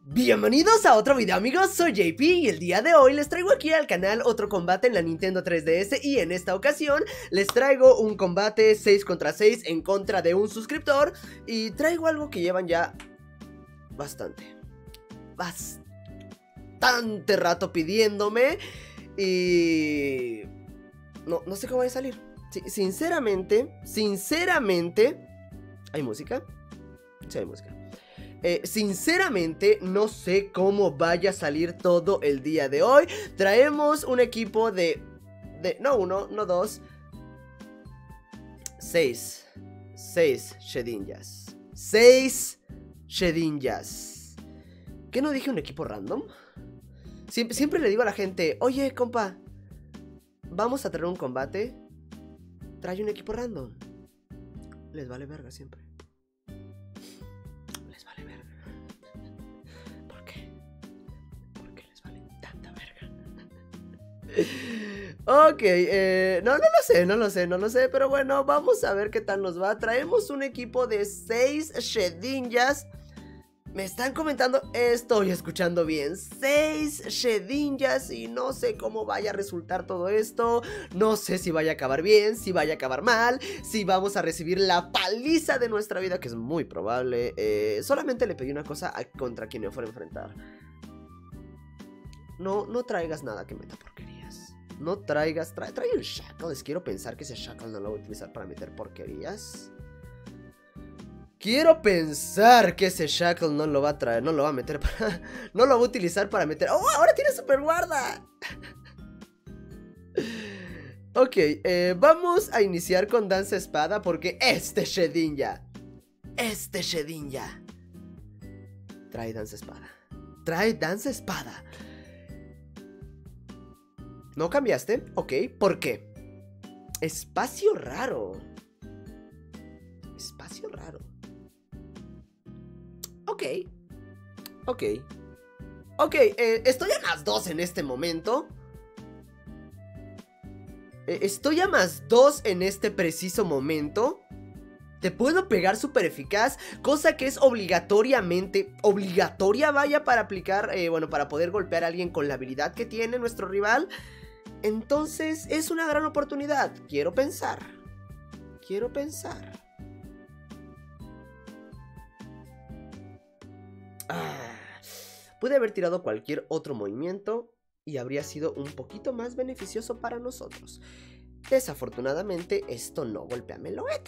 Bienvenidos a otro video, amigos, soy JP y el día de hoy les traigo aquí al canal otro combate en la Nintendo 3DS. Y en esta ocasión les traigo un combate 6 contra 6 en contra de un suscriptor. Y traigo algo que llevan ya bastante rato pidiéndome. Y no sé cómo va a salir. Sinceramente, ¿hay música? Sí, hay música. Sinceramente no sé cómo vaya a salir todo el día de hoy. Traemos un equipo no uno, no dos, 6 Shedinjas. 6 Shedinjas. ¿Qué no dije un equipo random? Siempre le digo a la gente: oye, compa, vamos a traer un combate, trae un equipo random. Les vale verga siempre. Ok, no lo sé, pero bueno, vamos a ver qué tal nos va. Traemos un equipo de 6 Shedinjas. Me están comentando, estoy escuchando bien, 6 Shedinjas y no sé cómo vaya a resultar todo esto. No sé si vaya a acabar bien, si vaya a acabar mal, si vamos a recibir la paliza de nuestra vida, que es muy probable. Solamente le pedí una cosa contra quien me fuera a enfrentar. No traigas nada que meta porquerías. No traigas, trae un Shackle. Les quiero pensar que ese Shackle no lo voy a utilizar para meter porquerías. Quiero pensar que ese Shackle no lo va a traer, no lo va a meter para... no lo va a utilizar para meter... ¡Oh, ahora tiene super guarda! Ok, vamos a iniciar con Danza Espada porque este Shedinja trae Danza Espada. Trae Danza Espada. ¿No cambiaste? Ok, ¿por qué? Espacio raro. Espacio raro. Ok, estoy a más 2 en este momento. Estoy a más 2 en este preciso momento. Te puedo pegar súper eficaz, cosa que es obligatoria, vaya, para aplicar, bueno, para poder golpear a alguien con la habilidad que tiene nuestro rival. Entonces es una gran oportunidad. Quiero pensar. Pude haber tirado cualquier otro movimiento y habría sido un poquito más beneficioso para nosotros. Desafortunadamente esto no golpea a Meloetta.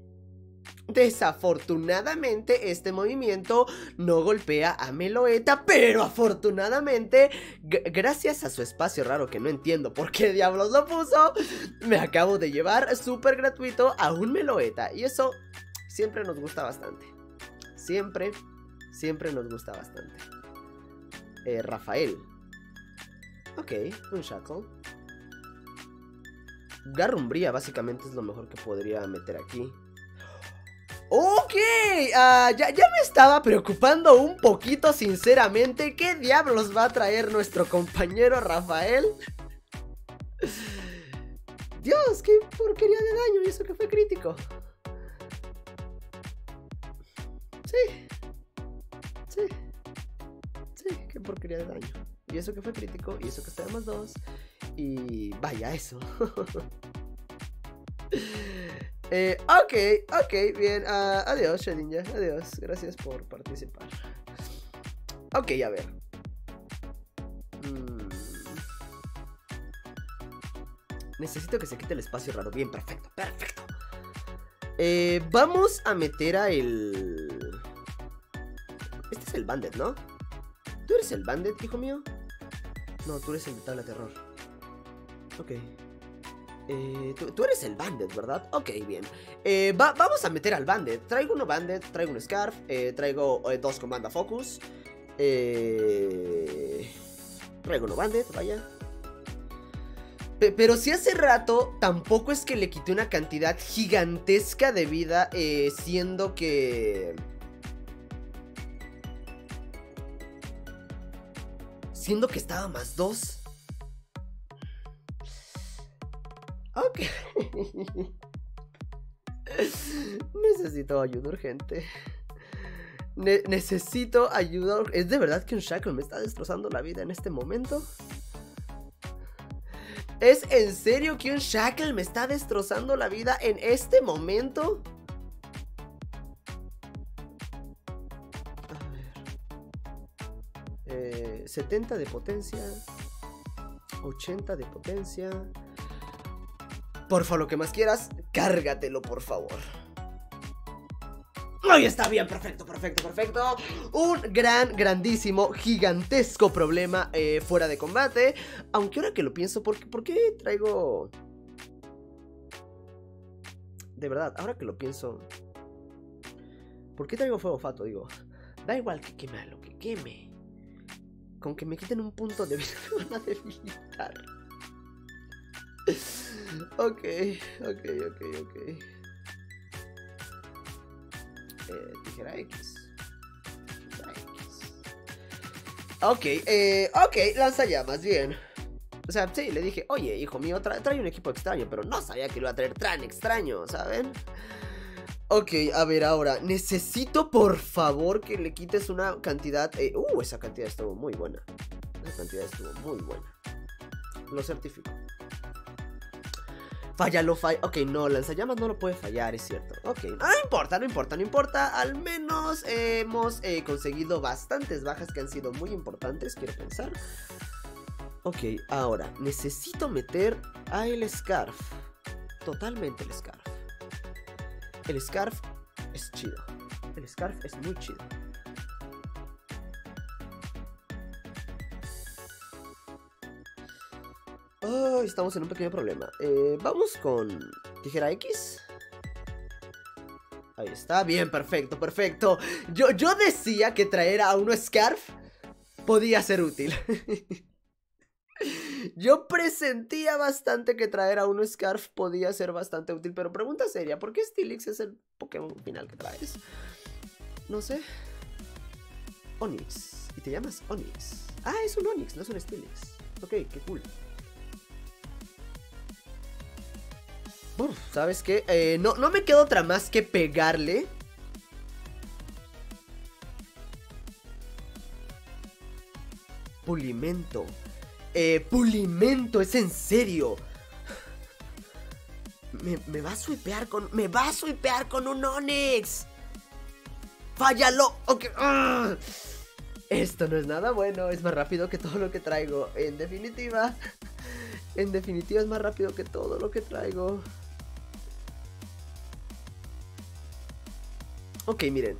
Desafortunadamente este movimiento no golpea a Meloetta, pero afortunadamente, gracias a su espacio raro que no entiendo por qué diablos lo puso, me acabo de llevar súper gratuito a un Meloetta. Y eso siempre nos gusta bastante. Siempre nos gusta bastante. Rafael. Ok, un Shackle. Garrumbría básicamente es lo mejor que podría meter aquí. Ok, ya me estaba preocupando un poquito, sinceramente. ¿Qué diablos va a traer nuestro compañero Rafael? Dios, qué porquería de daño. Y eso que fue crítico. Sí, qué porquería de daño. Y eso que fue crítico, y eso que está de más 2. Y vaya eso. Ok, bien. Adiós, Shedinja. Adiós, gracias por participar. Ok, a ver. Necesito que se quite el espacio raro. Bien, perfecto. Vamos a meter a el... Este es el Bandit, ¿no? ¿Tú eres el Bandit, hijo mío? No, tú eres el de Tabla Terror. Ok. Tú eres el Bandit, ¿verdad? Ok, bien. Vamos a meter al Bandit. Traigo uno Bandit, traigo un Scarf, traigo 2 con Banda Focus. Traigo uno Bandit, vaya. Pero si hace rato tampoco es que le quité una cantidad gigantesca de vida, siendo que estaba más 2. Ok. Necesito ayuda urgente. Necesito ayuda. ¿Es de verdad que un Shackle me está destrozando la vida en este momento? ¿Es en serio que un Shackle me está destrozando la vida en este momento? A ver. 70 de potencia. 80 de potencia. Porfa, lo que más quieras, cárgatelo, por favor. ¡Ay, está bien! Perfecto, perfecto, perfecto. Un grandísimo, gigantesco problema fuera de combate. Aunque ahora que lo pienso, ¿por qué traigo...? De verdad, ahora que lo pienso, ¿por qué traigo fuego fato? Digo, da igual que queme a lo que queme. Con que me quiten un punto de vida me van a debilitar. Ok. Tijera X. Ok, lanzallamas, bien. O sea, sí, le dije, oye, hijo mío, trae un equipo extraño, pero no sabía que lo iba a traer tan extraño, ¿saben? Ok, a ver, ahora, necesito por favor que le quites una cantidad... esa cantidad estuvo muy buena. Esa cantidad estuvo muy buena. Lo certifico. Fállalo. Ok, no, lanzallamas no lo puede fallar, es cierto. Ok, no importa. Al menos hemos conseguido bastantes bajas que han sido muy importantes, quiero pensar. Ok, ahora, necesito meter a el Scarf. Totalmente el Scarf. El Scarf es chido. El Scarf es muy chido. Oh, estamos en un pequeño problema. Vamos con tijera X. Ahí está, bien, perfecto. Yo decía que traer a uno Scarf podía ser útil. Yo presentía bastante que traer a uno Scarf podía ser bastante útil. Pero pregunta seria, ¿por qué Steelix es el Pokémon final que traes? No sé. Onix. Y te llamas Onix. Ah, es un Onix, no es un Steelix. Ok, qué cool. ¿Sabes qué? No me queda otra más que pegarle. Pulimento. Pulimento, es en serio. Me va a swipear con un Onix. Fállalo. Ok. Esto no es nada bueno. Es más rápido que todo lo que traigo. En definitiva es más rápido que todo lo que traigo. Ok, miren.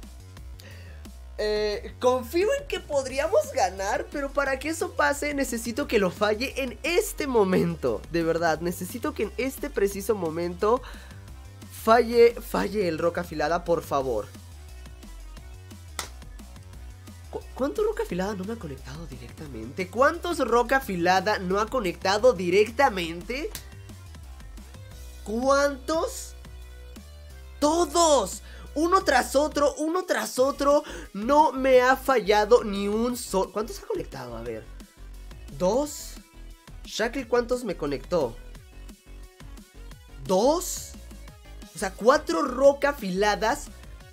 Confío en que podríamos ganar, pero para que eso pase necesito que lo falle en este momento. De verdad, necesito que en este preciso momento falle el roca afilada, por favor. ¿Cuánto roca afilada no me ha conectado directamente? ¿Cuántos roca afilada no ha conectado directamente? ¿Cuántos? ¡Todos! Uno tras otro, no me ha fallado ni un solo. ¿Cuántos ha conectado? A ver. 2. Shackle, ¿cuántos me conectó? 2. O sea, 4 roca afiladas.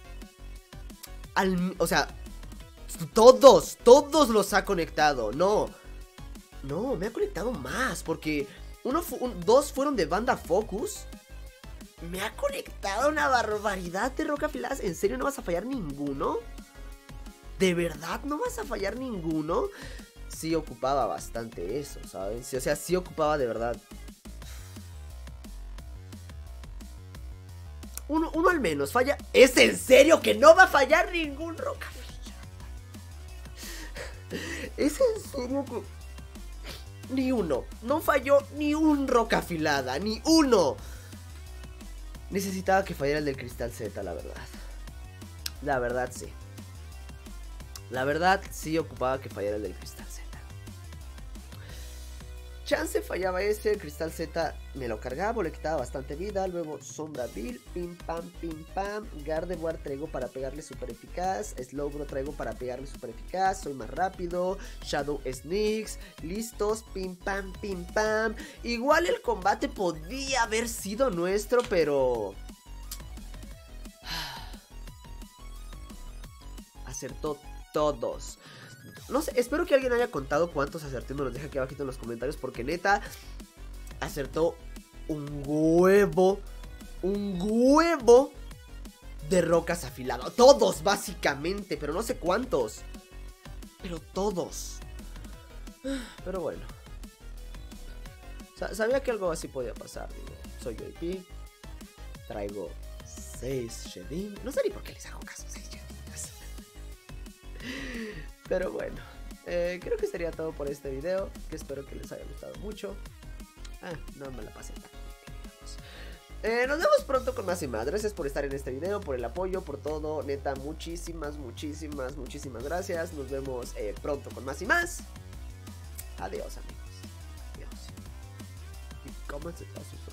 O sea, todos los ha conectado. No, me ha conectado más. Porque 2 fueron de banda Focus. Me ha conectado una barbaridad de roca afiladas. ¿En serio no vas a fallar ninguno? ¿De verdad no vas a fallar ninguno? Sí ocupaba bastante eso, ¿saben? Sí, o sea, sí ocupaba de verdad. Uno al menos falla. ¿Es en serio que no va a fallar ningún roca afilada? ¿Es en serio que...? Ni uno. No falló ni un roca afilada. Ni uno. Necesitaba que fallara el del Cristal Z, la verdad. La verdad, sí. La verdad, sí ocupaba que fallara el del Cristal Z. Chance fallaba ese, el Cristal Z me lo cargaba, le quitaba bastante vida. Luego Sombra Bill, pim pam. Gardevoir traigo para pegarle super eficaz. Slowbro traigo para pegarle super eficaz. Soy más rápido. Shadow Sneaks, listos, pim pam. Igual el combate podía haber sido nuestro, pero... acertó todos. No sé, espero que alguien haya contado cuántos acertó y me los deje aquí abajito en los comentarios, porque neta, acertó un huevo de rocas afilado. Todos, básicamente, pero no sé cuántos. Pero todos. Pero bueno. Sabía que algo así podía pasar, digo. Soy JP. Traigo 6 Shedin. No sé ni por qué les hago caso, 6 Shedinjas. Pero bueno, creo que sería todo por este video, que espero que les haya gustado mucho. No me la pasé tan bien. Nos vemos pronto con más y más. Gracias por estar en este video, por el apoyo, por todo. Neta, muchísimas gracias. Nos vemos pronto con más y más. Adiós, amigos. Adiós. Y cómanse todos sus